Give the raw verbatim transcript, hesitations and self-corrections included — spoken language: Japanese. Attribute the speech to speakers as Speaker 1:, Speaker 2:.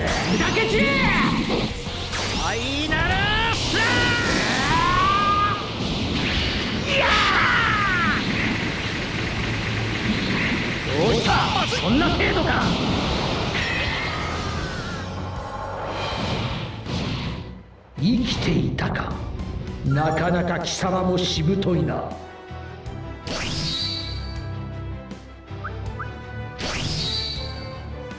Speaker 1: 砕け散れ。ファイナルスラー。いやー、どうした。そんな程度か。生きていたか。なかなか貴様もしぶといな。